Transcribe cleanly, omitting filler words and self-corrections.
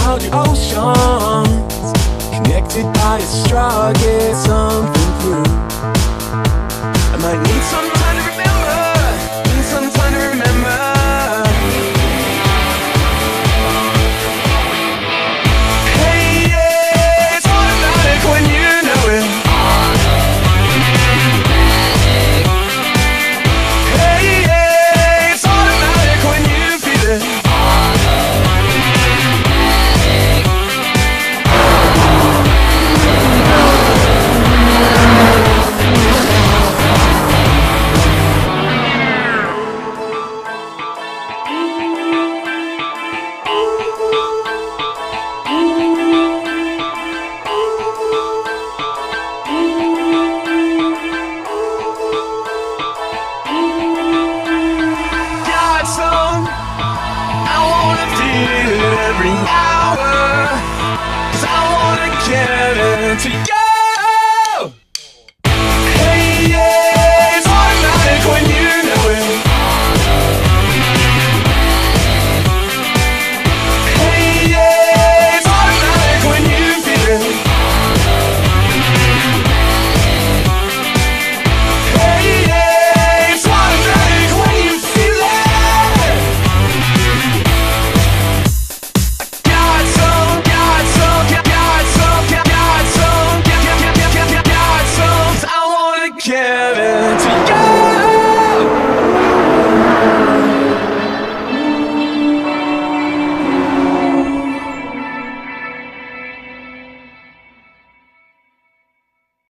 out the oceans, connected by a straw, get something through. I might need some time to remember, need some time to remember. Hey, yeah, it's automatic when you know it. Hey, yeah, it's automatic when you feel it. Every hour, 'cause I wanna get into you. Hey, yeah, it's automatic when you know it. Hey, yeah, it's automatic when you feel it. Hey, yeah, it's automatic when you feel it. Kevin.